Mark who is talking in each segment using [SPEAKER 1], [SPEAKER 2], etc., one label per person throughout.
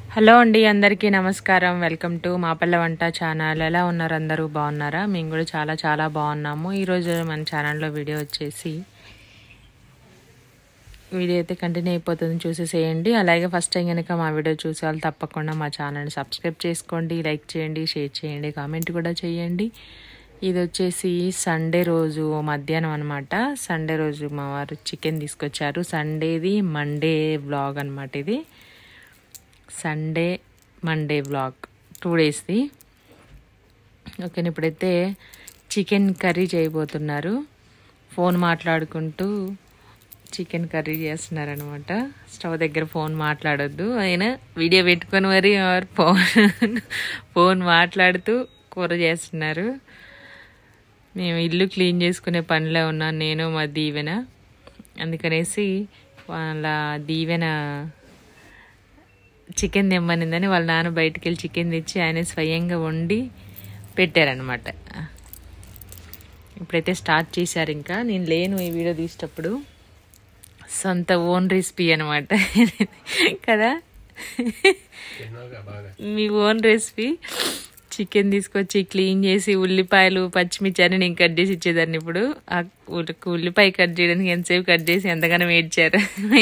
[SPEAKER 1] Hello అండి, అందరికీ నమస్కారం. వెల్కమ్ టు మా పల్లె వంట ఛానల్. ఎలా ఉన్నారు అందరూ? బాగున్నారా? మేము కూడా చాలా బాగున్నాము. ఈరోజు మన ఛానల్లో వీడియో వచ్చేసి వీడియో అయితే కంటిన్యూ అయిపోతుంది, చూసేసేయండి. అలాగే ఫస్ట్ టైం కనుక మా వీడియో చూసే వాళ్ళు తప్పకుండా మా ఛానల్ని సబ్స్క్రైబ్ చేసుకోండి, లైక్ చేయండి, షేర్ చేయండి, కామెంట్ కూడా చేయండి. ఇది వచ్చేసి సండే రోజు మధ్యాహ్నం అనమాట. సండే రోజు మా వారు చికెన్ తీసుకొచ్చారు. సండేది మండే వ్లాగ్ అనమాట. ఇది సండే మండే వ్లాగ్ 2 డేస్ది. ఓకే, ఇప్పుడైతే చికెన్ కర్రీ చేయబోతున్నారు. ఫోన్ మాట్లాడుకుంటూ చికెన్ కర్రీ చేస్తున్నారనమాట. స్టవ్ దగ్గర ఫోన్ మాట్లాడొద్దు, ఆయన వీడియో పెట్టుకొని మరి ఫోన్ మాట్లాడుతూ కూర చేస్తున్నారు. మేము ఇల్లు క్లీన్ చేసుకునే పనిలో ఉన్నాను, నేను మా దీవెన. అందుకనేసి వాళ్ళ దీవెన చికెన్ తెమ్మనిందని వాళ్ళ నాన్న బయటికి వెళ్ళి చికెన్ తెచ్చి ఆయన స్వయంగా వండి పెట్టారనమాట. ఇప్పుడైతే స్టార్ట్ చేశారు. ఇంకా నేను లేను ఈ వీడియో తీసేటప్పుడు. సొంత ఓన్ రెసిపీ అనమాట కదా, మీ ఓన్ రెసిపీ. చికెన్ తీసుకొచ్చి క్లీన్ చేసి ఉల్లిపాయలు పచ్చిమిర్చి అని నేను కట్ చేసి ఇచ్చేదాన్ని. ఇప్పుడు ఆ ఉల్లిపాయ కట్ చేయడానికి ఎంతసేపు కట్ చేసి ఎంతగానో ఏడ్చారు.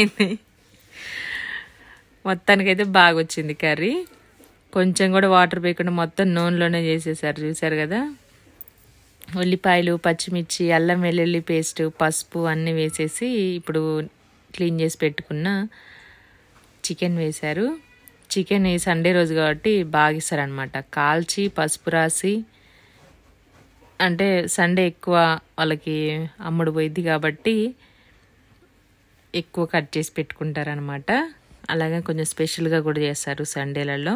[SPEAKER 1] మొత్తానికైతే బాగా వచ్చింది కర్రీ. కొంచెం కూడా వాటర్ వేయకుండా మొత్తం నూనెలోనే చేసేసారు, చూసారు కదా. ఉల్లిపాయలు పచ్చిమిర్చి అల్లం వెల్లుల్లి పేస్ట్ పసుపు అన్నీ వేసేసి ఇప్పుడు క్లీన్ చేసి పెట్టుకున్న చికెన్ వేశారు. చికెన్ ఈ సండే రోజు కాబట్టి బాగా ఇస్తారనమాట. కాల్చి పసుపు రాసి, అంటే సండే ఎక్కువ వాళ్ళకి అమ్ముడు పోయిద్ది కాబట్టి ఎక్కువ కట్ చేసి పెట్టుకుంటారనమాట. అలాగే కొంచెం స్పెషల్గా కూడా చేస్తారు సండేలలో.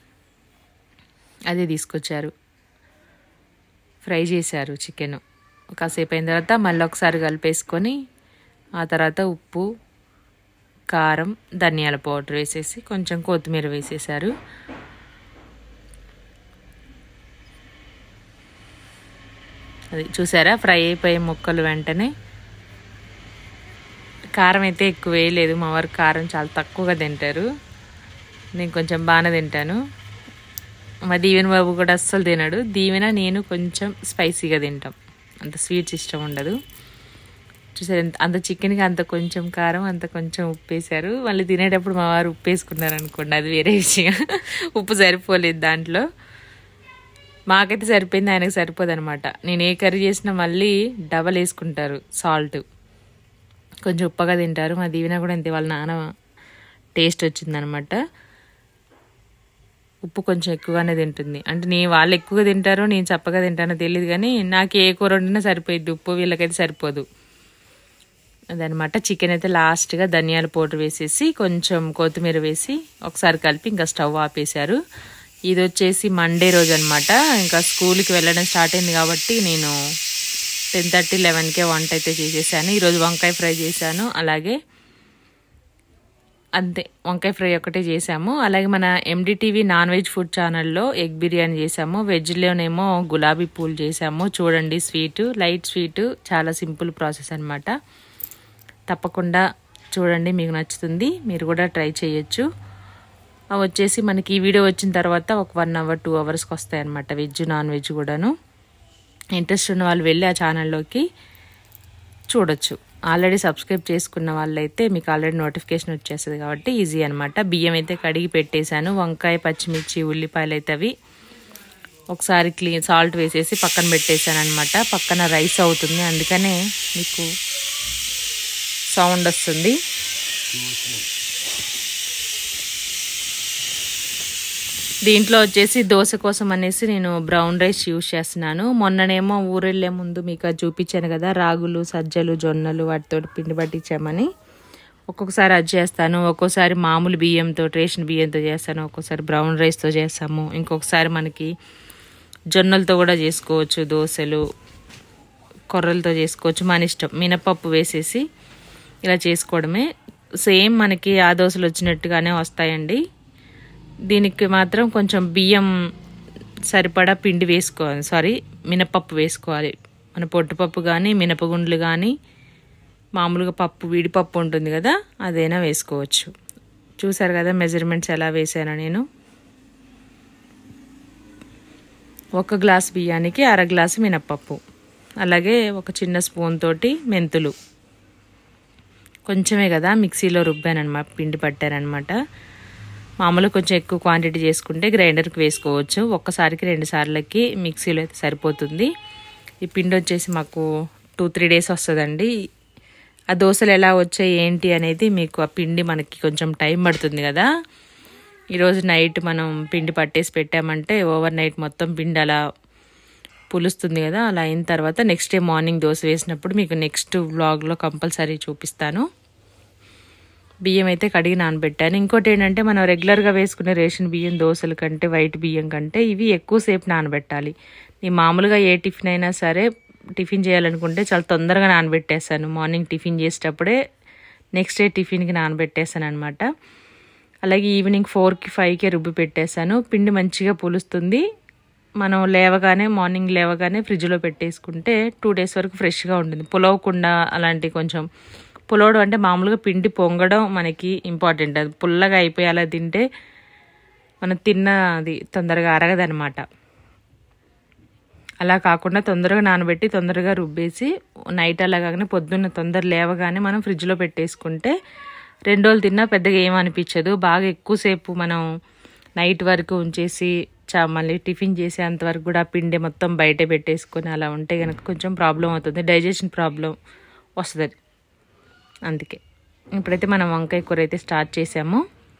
[SPEAKER 1] అదే తీసుకొచ్చారు, ఫ్రై చేశారు చికెన్. కాసేపు అయిన తర్వాత మళ్ళీ ఒకసారి కలిపేసుకొని ఆ తర్వాత ఉప్పు కారం ధనియాల పౌడర్ వేసేసి కొంచెం కొత్తిమీర వేసేసారు. అది చూసారా, ఫ్రై అయిపోయే ముక్కలు వెంటనే. కారం అయితే ఎక్కువ వేయలేదు, మా వారు కారం చాలా తక్కువగా తింటారు. నేను కొంచెం బాగానే తింటాను. మా దీవెన బాబు కూడా అస్సలు తినడు. దీవెన నేను కొంచెం స్పైసీగా తింటాం, అంత స్వీట్స్ ఇష్టం ఉండదు. చూసారు, అంత చికెన్కి అంత కొంచెం కారం అంత కొంచెం ఉప్పు వేసారు. మళ్ళీ తినేటప్పుడు మా వారు ఉప్పు వేసుకున్నారు అనుకోండి, అది వేరే విషయం. ఉప్పు సరిపోలేదు దాంట్లో. మాకైతే సరిపోయింది, ఆయనకు సరిపోదు అనమాట. నేను ఏ కర్రీ చేసినా మళ్ళీ డబల్ వేసుకుంటారు సాల్ట్. కొంచెం ఉప్పగా తింటారు. మా దీవెన కూడా అంతే, వాళ్ళ నాన్న టేస్ట్ వచ్చిందనమాట. ఉప్పు కొంచెం ఎక్కువగానే తింటుంది. అంటే వాళ్ళు ఎక్కువగా తింటారో నేను చప్పగా తింటానో తెలియదు, కానీ నాకు ఏ కూర వండినా సరిపోయిద్ది ఉప్పు, వీళ్ళకైతే సరిపోదు అదనమాట. చికెన్ అయితే లాస్ట్గా ధనియాల పౌడర్ వేసేసి కొంచెం కొత్తిమీర వేసి ఒకసారి కలిపి ఇంకా స్టవ్ ఆపేశారు. ఇది వచ్చేసి మండే రోజు అనమాట. ఇంకా స్కూల్కి వెళ్ళడం స్టార్ట్ అయింది కాబట్టి నేను 10:30, 11కే వంట అయితే చేసేసాను. ఈరోజు వంకాయ ఫ్రై చేశాను. అలాగే అంతే, వంకాయ ఫ్రై ఒకటే చేసాము. అలాగే మన MDtv నాన్-వెజ్ ఫుడ్ ఛానల్లో ఎగ్ బిర్యానీ చేసాము. వెజ్లోనేమో గులాబీ పూలు చేసాము. చూడండి, స్వీటు, లైట్ స్వీటు, చాలా సింపుల్ ప్రాసెస్ అనమాట. తప్పకుండా చూడండి, మీకు నచ్చుతుంది, మీరు కూడా ట్రై చేయొచ్చు. అవి వచ్చేసి మనకి ఈ వీడియో వచ్చిన తర్వాత ఒక 1 hour 2 hours వస్తాయన్నమాట, వెజ్ నాన్ వెజ్ కూడాను. ఇంట్రెస్ట్ ఉన్న వాళ్ళు వెళ్ళి ఆ ఛానల్లోకి చూడొచ్చు. ఆల్రెడీ సబ్స్క్రైబ్ చేసుకున్న వాళ్ళైతే మీకు ఆల్రెడీ నోటిఫికేషన్ వచ్చేస్తుంది కాబట్టి ఈజీ అనమాట. బియ్యం అయితే కడిగి పెట్టేశాను. వంకాయ పచ్చిమిర్చి ఉల్లిపాయలు అయితే అవి ఒకసారి సాల్ట్ వేసేసి పక్కన పెట్టేశాను అనమాట. పక్కన రైస్ అవుతుంది, అందుకనే మీకు సౌండ్ వస్తుంది. దీంట్లో వచ్చేసి దోశ కోసం అనేసి నేను బ్రౌన్ రైస్ యూజ్ చేస్తున్నాను. మొన్ననేమో ఊరెళ్ళే ముందు మీకు అది చూపించాను కదా, రాగులు సజ్జలు జొన్నలు వాటితో పిండి పట్టించామని. ఒక్కొక్కసారి అది చేస్తాను, ఒక్కోసారి మామూలు బియ్యంతో రేషన్ బియ్యంతో చేస్తాను, ఒక్కోసారి బ్రౌన్ రైస్తో చేస్తాము, ఇంకొకసారి మనకి జొన్నలతో కూడా చేసుకోవచ్చు. దోశలు కొర్రలతో చేసుకోవచ్చు, మన ఇష్టం. మినపప్పు వేసేసి ఇలా చేసుకోవడమే. సేమ్ మనకి ఆ దోశలు వచ్చినట్టుగానే వస్తాయండి. దీనికి మాత్రం కొంచెం బియ్యం సరిపడా పిండి వేసుకోవాలి, మినపప్పు వేసుకోవాలి. మన పొట్టుపప్పు కానీ మినపగుండ్లు కానీ మామూలుగా పప్పు విడిపప్పు ఉంటుంది కదా, అదైనా వేసుకోవచ్చు. చూసారు కదా మెజర్మెంట్స్ ఎలా వేసానో నేను. 1 గ్లాస్ బియ్యానికి 1/2 గ్లాసు మినప్పప్పు, అలాగే ఒక చిన్న స్పూన్ తోటి మెంతులు. కొంచెమే కదా మిక్సీలో రుబ్బానమాట, పిండి పట్టారనమాట. మామూలుగా కొంచెం ఎక్కువ క్వాంటిటీ చేసుకుంటే గ్రైండర్కి వేసుకోవచ్చు. ఒక్కసారికి 2 సార్లకి మిక్సీలో అయితే సరిపోతుంది. ఈ పిండి వచ్చేసి మాకు 2-3 డేస్ వస్తుందండి. ఆ దోశలు ఎలా వచ్చాయి ఏంటి అనేది మీకు, ఆ పిండి మనకి కొంచెం టైం పడుతుంది కదా. ఈరోజు నైట్ మనం పిండి పట్టేసి పెట్టామంటే ఓవర్ నైట్ మొత్తం పిండి అలా పులుస్తుంది కదా. అలా అయిన తర్వాత నెక్స్ట్ డే మార్నింగ్ దోశ వేసినప్పుడు మీకు నెక్స్ట్ వ్లాగ్లో కంపల్సరీ చూపిస్తాను. బియ్యం అయితే కడిగి నానబెట్టాను. ఇంకోటి ఏంటంటే మనం రెగ్యులర్గా వేసుకునే రేషన్ బియ్యం దోశల కంటే, వైట్ బియ్యం కంటే ఇవి ఎక్కువసేపు నానబెట్టాలి. నేను మామూలుగా ఏ టిఫిన్ అయినా సరే, టిఫిన్ చేయాలనుకుంటే చాలా తొందరగా నానబెట్టేస్తాను. మార్నింగ్ టిఫిన్ చేసేటప్పుడే నెక్స్ట్ డే టిఫిన్కి నానబెట్టేస్తాను అనమాట. అలాగే ఈవినింగ్ 4కి 5కి రుబ్బి పెట్టేశాను. పిండి మంచిగా పులుస్తుంది. మనం మార్నింగ్ లేవగానే ఫ్రిడ్జ్లో పెట్టేసుకుంటే 2 డేస్ వరకు ఫ్రెష్గా ఉంటుంది. పులవకుండా అలాంటి కొంచెం పులవడం అంటే మామూలుగా పిండి పొంగడం మనకి ఇంపార్టెంట్. అది పుల్లగా అయిపోయేలా తింటే మనం అది తొందరగా అరగదనమాట. అలా కాకుండా తొందరగా నానబెట్టి తొందరగా రుబ్బేసి నైట్ అలా కాగానే పొద్దున్న తొందర లేవగానే మనం ఫ్రిడ్జ్లో పెట్టేసుకుంటే 2 రోజులు తిన్నా పెద్దగా ఏమనిపించదు. బాగా ఎక్కువసేపు మనం నైట్ వరకు ఉంచేసి మళ్ళీ టిఫిన్ చేసేంతవరకు కూడా పిండి మొత్తం బయట పెట్టేసుకొని అలా ఉంటే కనుక కొంచెం ప్రాబ్లం అవుతుంది, డైజెషన్ ప్రాబ్లం వస్తుంది. అందుకే ఇప్పుడైతే మనం వంకాయ కూర అయితే స్టార్ట్ చేసాము.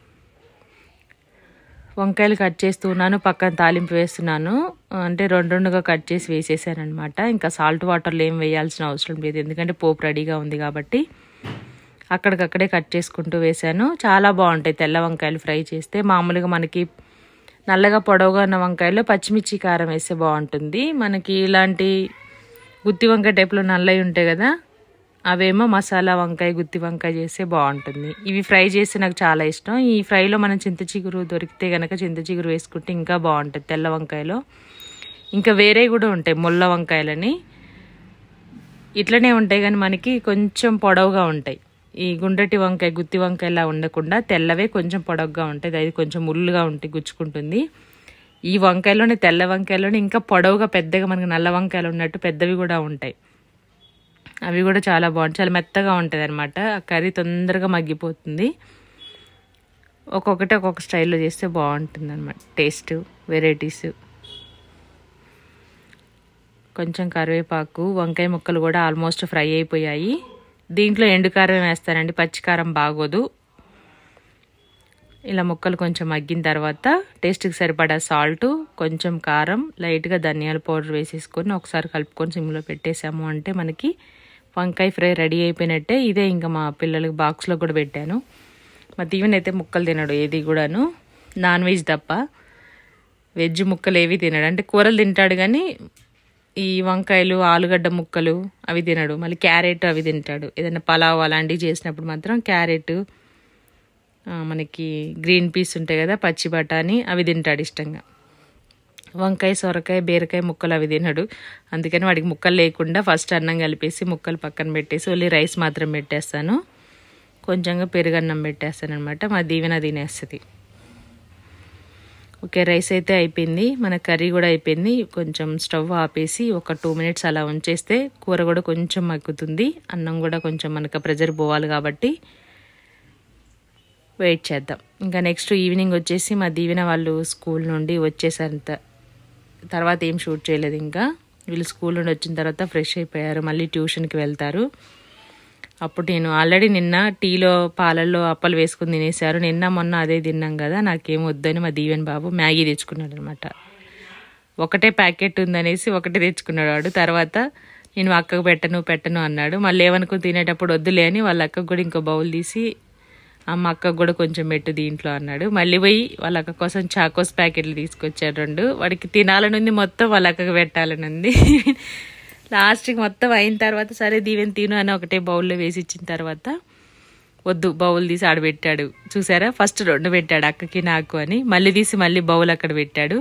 [SPEAKER 1] వంకాయలు కట్ చేస్తున్నాను, పక్కన తాలింపు వేస్తున్నాను. అంటే 2గా కట్ చేసి వేసేసాను అనమాట. ఇంకా సాల్ట్ వాటర్లో ఏం వేయాల్సిన అవసరం లేదు, ఎందుకంటే పోపు రెడీగా ఉంది కాబట్టి. అక్కడికక్కడే కట్ చేసుకుంటూ వేసాను. చాలా బాగుంటాయి తెల్ల వంకాయలు ఫ్రై చేస్తే. మామూలుగా మనకి నల్లగా పొడవుగా ఉన్న వంకాయలో పచ్చిమిర్చి కారం వేస్తే బాగుంటుంది. మనకి ఇలాంటి గుత్తి వంకాయ టైప్లో నల్లవి ఉంటాయి కదా, అవేమో మసాలా వంకాయ, గుత్తి వంకాయ చేస్తే బాగుంటుంది. ఇవి ఫ్రై చేస్తే నాకు చాలా ఇష్టం. ఈ ఫ్రైలో మనం చింతచిగురు దొరికితే కనుక చింతచిగురు వేసుకుంటే ఇంకా బాగుంటుంది తెల్ల వంకాయలో. ఇంకా వేరే కూడా ఉంటాయి ముళ్ళ వంకాయలని, ఇట్లనే ఉంటాయి కానీ మనకి కొంచెం పొడవుగా ఉంటాయి. ఈ గుండ్రటి వంకాయ, గుత్తి వంకాయలా ఉండకుండా తెల్లవే కొంచెం పొడవుగా ఉంటాయి. అది కొంచెం ముళ్ళుగా ఉంటాయి, గుచ్చుకుంటుంది. ఈ వంకాయలోనే, తెల్ల వంకాయలోనే ఇంకా పొడవుగా పెద్దగా మనకి నల్ల వంకాయలు ఉన్నట్టు పెద్దవి కూడా ఉంటాయి. అవి కూడా చాలా బాగుంటాయి, చాలా మెత్తగా ఉంటుంది అనమాట. ఆ కర్రీ తొందరగా మగ్గిపోతుంది. ఒక్కొక్కటి ఒక్కొక్క స్టైల్లో చేస్తే బాగుంటుంది అనమాట, టేస్ట్ వెరైటీస్. కొంచెం కరివేపాకు, వంకాయ ముక్కలు కూడా ఆల్మోస్ట్ ఫ్రై అయిపోయాయి. దీంట్లో ఎండుకారం వేస్తానండి, పచ్చికారం బాగోదు. ఇలా ముక్కలు కొంచెం మగ్గిన తర్వాత టేస్ట్కి సరిపడా సాల్ట్, కొంచెం కారం, లైట్గా ధనియాల పౌడర్ వేసేసుకొని ఒకసారి కలుపుకొని సిమ్లో పెట్టేసాము అంటే మనకి వంకాయ ఫ్రై రెడీ అయిపోయినట్టే. ఇదే ఇంకా మా పిల్లలకి బాక్స్లో కూడా పెట్టాను. మా దీవెన అయితే ముక్కలు తినడు ఏది కూడాను, నాన్ వెజ్ తప్ప. వెజ్ ముక్కలు ఏవి తినడు. అంటే కూరలు తింటాడు కానీ ఈ వంకాయలు, ఆలుగడ్డ ముక్కలు అవి తినడు. మళ్ళీ క్యారెట్ అవి తింటాడు. ఏదైనా పలావ్ అలాంటివి చేసినప్పుడు మాత్రం క్యారెట్, మనకి గ్రీన్ పీస్ ఉంటాయి కదా, పచ్చి బఠానీ అవి తింటాడు ఇష్టంగా. వంకాయ, సొరకాయ, బీరకాయ ముక్కలు అవి తినడు. అందుకని వాడికి ముక్కలు లేకుండా ఫస్ట్ అన్నం కలిపేసి ముక్కలు పక్కన పెట్టేసి ఓన్లీ రైస్ మాత్రం పెట్టేస్తాను. కొంచెంగా పెరుగన్నం పెట్టేస్తాను అనమాట. మా దీవెన తినేస్తుంది. ఓకే, రైస్ అయితే అయిపోయింది, మన కర్రీ కూడా అయిపోయింది. కొంచెం స్టవ్ ఆపేసి ఒక 2 మినిట్స్ అలా ఉంచేస్తే కూర కూడా కొంచెం మగ్గుతుంది. అన్నం కూడా కొంచెం మనకు ప్రెజర్ పోవాలి కాబట్టి వెయిట్ చేద్దాం. ఇంకా నెక్స్ట్ ఈవినింగ్ వచ్చేసి మా దీవెన వాళ్ళు స్కూల్ నుండి వచ్చేసారంత తర్వాత ఏం షూట్ చేయలేదు. ఇంకా వీళ్ళు స్కూల్ నుండి వచ్చిన తర్వాత ఫ్రెష్ అయిపోయారు, మళ్ళీ ట్యూషన్కి వెళ్తారు. అప్పుడు నేను ఆల్రెడీ నిన్న టీలో పాలల్లో అప్పలు వేసుకుని తినేశారు. నిన్న మొన్న అదే తిన్నాం కదా, నాకేం వద్దని మా దీవెన బాబు మ్యాగీ తెచ్చుకున్నాడు అనమాట. ఒకటే ప్యాకెట్ ఉందనేసి ఒకటే తెచ్చుకున్నాడు వాడు. తర్వాత నేను అక్కకు పెట్టను అన్నాడు. మళ్ళీ ఏమనుకుని తినేటప్పుడు వద్దులే అని వాళ్ళ అక్కకు కూడా ఇంకో బౌల్ తీసి అమ్మ అక్కకు కూడా కొంచెం పెట్టు దీంట్లో అన్నాడు. మళ్ళీ పోయి వాళ్ళ అక్క కోసం చాకోస్ ప్యాకెట్లు తీసుకొచ్చాడు 2. వాడికి తినాలని ఉంది, మొత్తం వాళ్ళ అక్కకు పెట్టాలని ఉంది. లాస్ట్కి మొత్తం అయిన తర్వాత సరే దీవెన తిను అని ఒకటే బౌల్లో వేసి ఇచ్చిన తర్వాత వద్దు బౌల్ తీసి ఆడబెట్టాడు. చూసారా, ఫస్ట్ 2 పెట్టాడు అక్కకి నాకు అని, మళ్ళీ తీసి మళ్ళీ బౌల్ అక్కడ పెట్టాడు.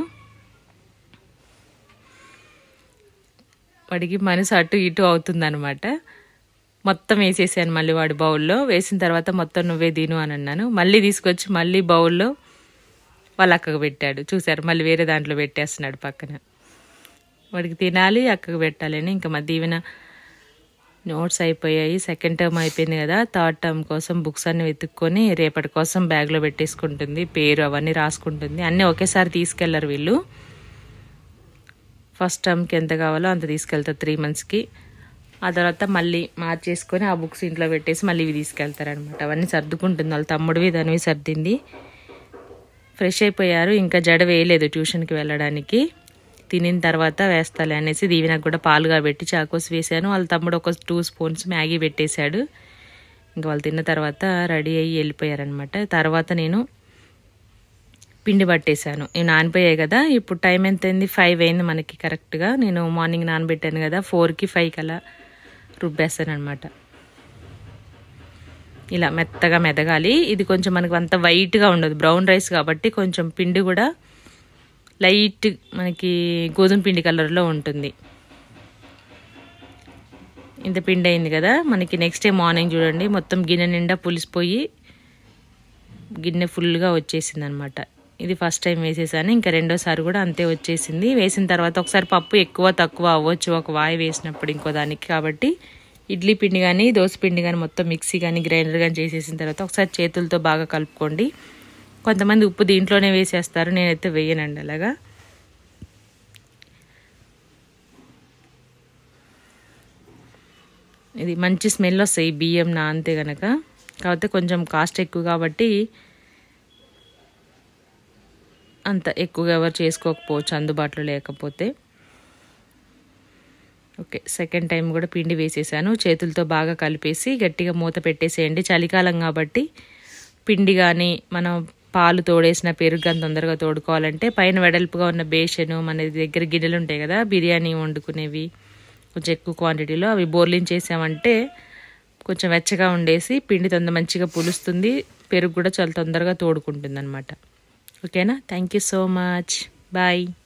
[SPEAKER 1] వాడికి మనసు అటు ఇటు అవుతుంది అనమాట. మొత్తం వేసేసాను మళ్ళీ వాడి బౌల్లో. వేసిన తర్వాత మొత్తం నువ్వే తిను అని అన్నాను. మళ్ళీ తీసుకొచ్చి మళ్ళీ బౌల్లో వాళ్ళ అక్కకు పెట్టాడు. చూసారు, మళ్ళీ వేరే దాంట్లో పెట్టేస్తున్నాడు పక్కన. వాడికి తినాలి, అక్కకు పెట్టాలని. ఇంకా మా దీవెన నోట్స్ అయిపోయాయి, సెకండ్ టర్మ్ అయిపోయింది కదా. థర్డ్ టర్మ్ కోసం బుక్స్ అన్ని వెతుక్కొని రేపటి కోసం బ్యాగ్లో పెట్టేసుకుంటుంది. పేరు అవన్నీ రాసుకుంటుంది. అన్నీ ఒకేసారి తీసుకెళ్లరు వీళ్ళు. ఫస్ట్ టర్మ్కి ఎంత కావాలో అంత తీసుకెళ్తారు 3 monthsకి. ఆ తర్వాత మళ్ళీ మార్చేసుకొని ఆ బుక్స్ ఇంట్లో పెట్టేసి మళ్ళీ ఇవి తీసుకెళ్తారనమాట. అవన్నీ సర్దుకుంటుంది. వాళ్ళ తమ్ముడివి దానివి సర్దింది. ఫ్రెష్ అయిపోయారు. ఇంకా జడ వేయలేదు ట్యూషన్కి వెళ్ళడానికి. తినిన తర్వాత వేస్తాలే అనేసి దీవెనకు కూడా పాలుగా పెట్టి చాకోస్ వేసాను. వాళ్ళ తమ్ముడు ఒక 2 spoons మ్యాగీ పెట్టేశాడు. ఇంకా వాళ్ళు తిన్న తర్వాత రెడీ అయ్యి వెళ్ళిపోయారనమాట. తర్వాత నేను పిండి పట్టేశాను. ఇవి నానిపోయాయి కదా. ఇప్పుడు టైం ఎంత అయింది? 5 అయింది మనకి కరెక్ట్గా. నేను మార్నింగ్ నానబెట్టాను కదా, 4కి 5 అలా రుబ్బేస్తాను అనమాట. ఇలా మెత్తగా మెదగాలి. ఇది కొంచెం మనకు అంత వైట్గా ఉండదు, బ్రౌన్ రైస్ కాబట్టి కొంచెం పిండి కూడా లైట్ మనకి గోధుమ పిండి కలర్లో ఉంటుంది. ఇంత పిండి అయింది కదా మనకి. నెక్స్ట్ డే మార్నింగ్ చూడండి, మొత్తం గిన్నె నిండా పులిసిపోయి గిన్నె ఫుల్గా వచ్చేసింది అనమాట. ఇది ఫస్ట్ టైం వేసేసాను. ఇంకా రెండోసారి కూడా అంతే వచ్చేసింది. వేసిన తర్వాత ఒకసారి పప్పు ఎక్కువ తక్కువ అవ్వచ్చు ఒక వాయి వేసినప్పుడు ఇంకో దానికి. కాబట్టి ఇడ్లీ పిండి కానీ దోశ పిండి కానీ మొత్తం మిక్సీ కానీ గ్రైండర్ కానీ చేసేసిన తర్వాత ఒకసారి చేతులతో బాగా కలుపుకోండి. కొంతమంది ఉప్పు దీంట్లోనే వేసేస్తారు, నేనైతే వేయనండి అలాగా. ఇది మంచి స్మెల్ వస్తాయి బియ్యం నానితే కనుక. కాకపోతే కొంచెం కాస్ట్ ఎక్కువ కాబట్టి అంత ఎక్కువగా ఎవరు చేసుకోకపోవచ్చు అందుబాటులో లేకపోతే. ఓకే, సెకండ్ టైం కూడా పిండి వేసేసాను. చేతులతో బాగా కలిపేసి గట్టిగా మూత పెట్టేసేయండి. చలికాలం కాబట్టి పిండి కానీ మనం పాలు తోడేసిన పెరుగు కానీ తొందరగా తోడుకోవాలంటే పైన వెడల్పుగా ఉన్న బేషను, మన దగ్గర గిన్నెలు ఉంటాయి కదా బిర్యానీ వండుకునేవి కొంచెం ఎక్కువ క్వాంటిటీలో, అవి బోర్లించేసామంటే కొంచెం వెచ్చగా ఉండేసి పిండి మంచిగా పులుస్తుంది. పెరుగు కూడా చాలా తొందరగా తోడుకుంటుంది అనమాట. ఓకేనా? Thank you so much. Bye.